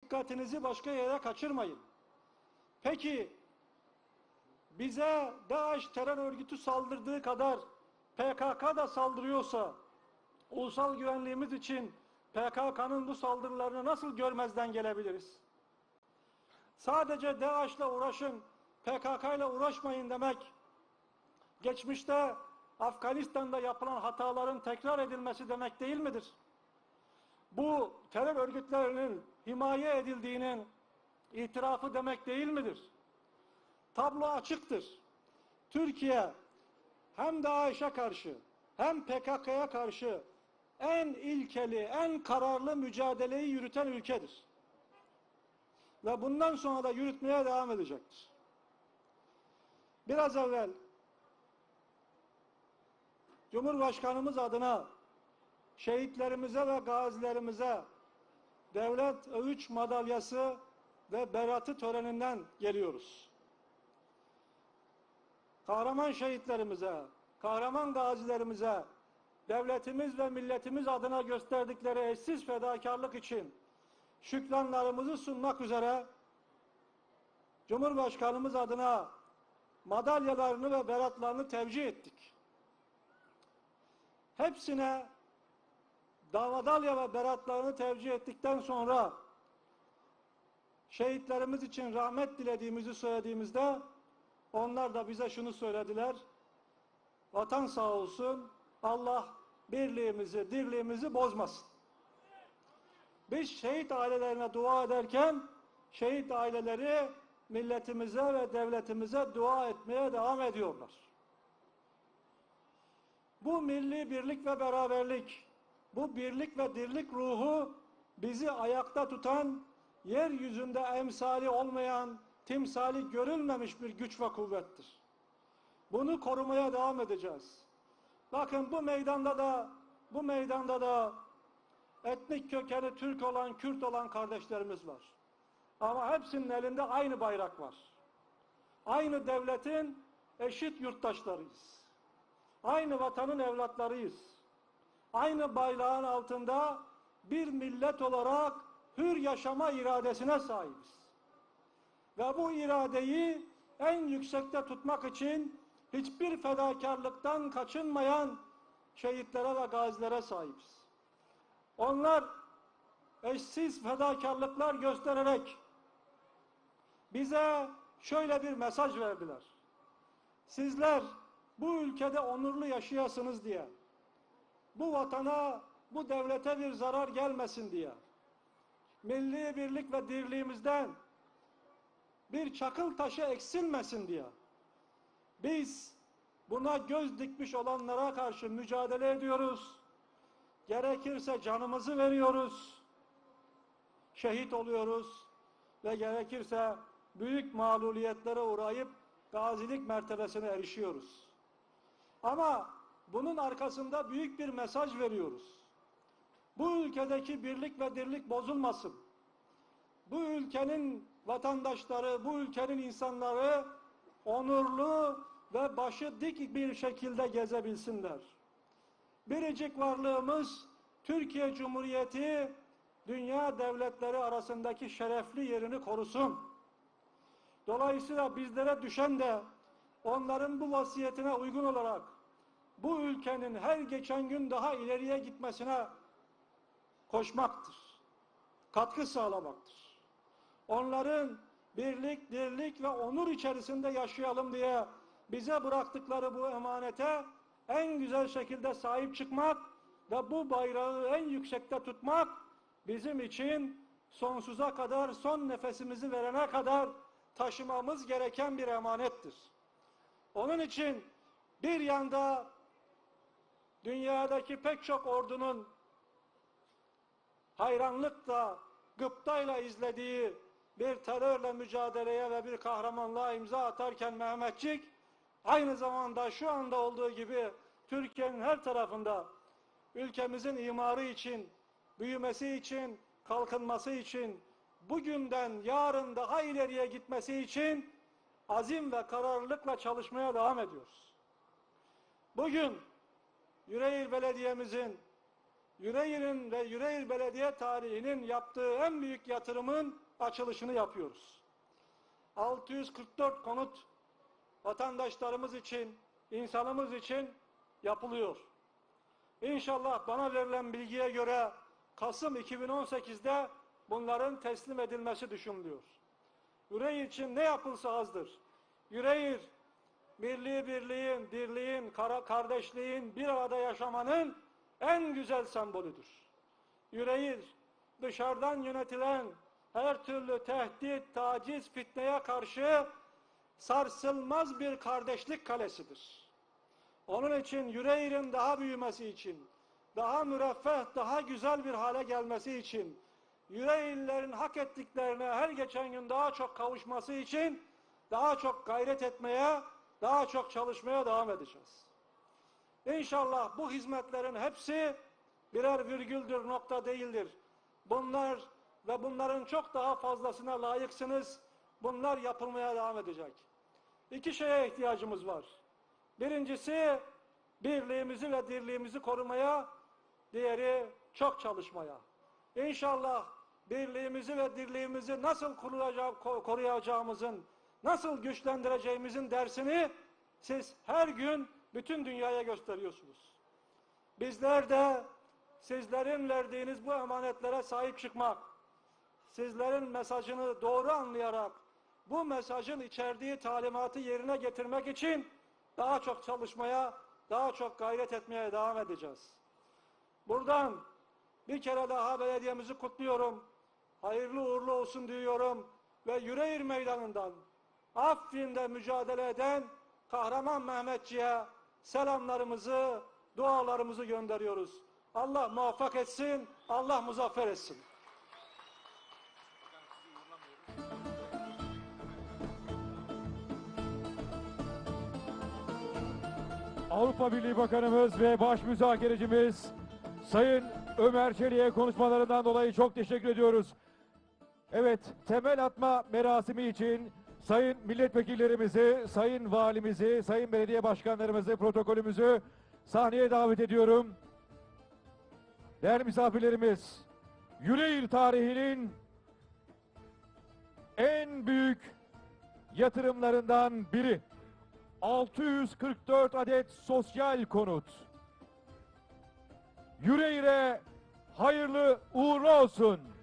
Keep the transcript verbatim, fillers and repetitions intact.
dikkatinizi başka yere kaçırmayın. Peki bize DAEŞ terör örgütü saldırdığı kadar P K K da saldırıyorsa ulusal güvenliğimiz için P K K'nın bu saldırılarını nasıl görmezden gelebiliriz? Sadece DAEŞ'le uğraşın, P K K ile uğraşmayın demek, geçmişte Afganistan'da yapılan hataların tekrar edilmesi demek değil midir? Bu terör örgütlerinin himaye edildiğinin itirafı demek değil midir? Tablo açıktır. Türkiye hem DAEŞ'e karşı hem P K K'ya karşı en ilkeli, en kararlı mücadeleyi yürüten ülkedir. Ve bundan sonra da yürütmeye devam edecektir. Biraz evvel Cumhurbaşkanımız adına şehitlerimize ve gazilerimize devlet övüç madalyası ve beratı töreninden geliyoruz. Kahraman şehitlerimize, kahraman gazilerimize, devletimiz ve milletimiz adına gösterdikleri eşsiz fedakarlık için şükranlarımızı sunmak üzere Cumhurbaşkanımız adına madalyalarını ve beratlarını tevcih ettik. Hepsine madalya ve beratlarını tevcih ettikten sonra şehitlerimiz için rahmet dilediğimizi söylediğimizde onlar da bize şunu söylediler: vatan sağ olsun, Allah birliğimizi, dirliğimizi bozmasın. Biz şehit ailelerine dua ederken şehit aileleri milletimize ve devletimize dua etmeye devam ediyorlar. Bu milli birlik ve beraberlik, bu birlik ve dirlik ruhu bizi ayakta tutan, yeryüzünde emsali olmayan, timsali görülmemiş bir güç ve kuvvettir. Bunu korumaya devam edeceğiz. Bakın bu meydanda da, bu meydanda da etnik kökeni Türk olan, Kürt olan kardeşlerimiz var. Ama hepsinin elinde aynı bayrak var. Aynı devletin eşit yurttaşlarıyız. Aynı vatanın evlatlarıyız. Aynı bayrağın altında bir millet olarak hür yaşama iradesine sahibiz. Ve bu iradeyi en yüksekte tutmak için hiçbir fedakarlıktan kaçınmayan şehitlere ve gazilere sahibiz. Onlar eşsiz fedakarlıklar göstererek bize şöyle bir mesaj verdiler: sizler bu ülkede onurlu yaşayasınız diye, bu vatana, bu devlete bir zarar gelmesin diye, milli birlik ve dirliğimizden bir çakıl taşı eksilmesin diye biz buna göz dikmiş olanlara karşı mücadele ediyoruz. Gerekirse canımızı veriyoruz, şehit oluyoruz ve gerekirse büyük mağluliyetlere uğrayıp gazilik mertebesine erişiyoruz. Ama bunun arkasında büyük bir mesaj veriyoruz. Bu ülkedeki birlik ve dirlik bozulmasın. Bu ülkenin vatandaşları, bu ülkenin insanları onurlu ve başı dik bir şekilde gezebilsinler. Biricik varlığımız Türkiye Cumhuriyeti dünya devletleri arasındaki şerefli yerini korusun. Dolayısıyla bizlere düşen de onların bu vasiyetine uygun olarak bu ülkenin her geçen gün daha ileriye gitmesine koşmaktır. Katkı sağlamaktır. Onların birlik, dirlik ve onur içerisinde yaşayalım diye bize bıraktıkları bu emanete en güzel şekilde sahip çıkmak ve bu bayrağı en yüksekte tutmak bizim için sonsuza kadar, son nefesimizi verene kadar taşımamız gereken bir emanettir. Onun için bir yanda dünyadaki pek çok ordunun hayranlıkla, gıptayla izlediği bir terörle mücadeleye ve bir kahramanlığa imza atarken Mehmetçik, aynı zamanda şu anda olduğu gibi Türkiye'nin her tarafında ülkemizin imarı için, büyümesi için, kalkınması için, bugünden yarın daha ileriye gitmesi için azim ve kararlılıkla çalışmaya devam ediyoruz. Bugün Yüreğir Belediye'mizin Yüreğir'in ve Yüreğir Belediye tarihinin yaptığı en büyük yatırımın açılışını yapıyoruz. altı yüz kırk dört konut vatandaşlarımız için, insanımız için yapılıyor. İnşallah bana verilen bilgiye göre Kasım iki bin on sekiz'de bunların teslim edilmesi düşünülüyor. Yüreğir için ne yapılsa azdır. Yüreğir, birliği birliğin, dirliğin, kardeşliğin, bir arada yaşamanın en güzel sembolüdür. Yüreğir, dışarıdan yönetilen her türlü tehdit, taciz, fitneye karşı sarsılmaz bir kardeşlik kalesidir. Onun için Yüreğir'in daha büyümesi için, daha müreffeh, daha güzel bir hale gelmesi için, Yüreğirlilerin hak ettiklerine her geçen gün daha çok kavuşması için daha çok gayret etmeye, daha çok çalışmaya devam edeceğiz. İnşallah bu hizmetlerin hepsi birer virgüldür, nokta değildir. Bunlar ve bunların çok daha fazlasına layıksınız. Bunlar yapılmaya devam edecek. İki şeye ihtiyacımız var. Birincisi birliğimizi ve dirliğimizi korumaya, diğeri çok çalışmaya. İnşallah birliğimizi ve dirliğimizi nasıl koruyacağımızın, nasıl güçlendireceğimizin dersini siz her gün bütün dünyaya gösteriyorsunuz. Bizler de sizlerin verdiğiniz bu emanetlere sahip çıkmak, sizlerin mesajını doğru anlayarak bu mesajın içerdiği talimatı yerine getirmek için daha çok çalışmaya, daha çok gayret etmeye devam edeceğiz. Buradan bir kere daha belediyemizi kutluyorum. Hayırlı uğurlu olsun diyorum ve Yüreğir Meydanı'ndan Afrin'de mücadele eden Kahraman Mehmetçiğe selamlarımızı, dualarımızı gönderiyoruz. Allah muvaffak etsin, Allah muzaffer etsin. Avrupa Birliği Bakanımız ve baş müzakerecimiz Sayın Ömer Çelik'e konuşmalarından dolayı çok teşekkür ediyoruz. Evet, temel atma merasimi için sayın milletvekillerimizi, sayın valimizi, sayın belediye başkanlarımızı, protokolümüzü sahneye davet ediyorum. Değerli misafirlerimiz, Yüreğir tarihinin en büyük yatırımlarından biri altı yüz kırk dört adet sosyal konut. Yüreğir'e hayırlı uğurlu olsun.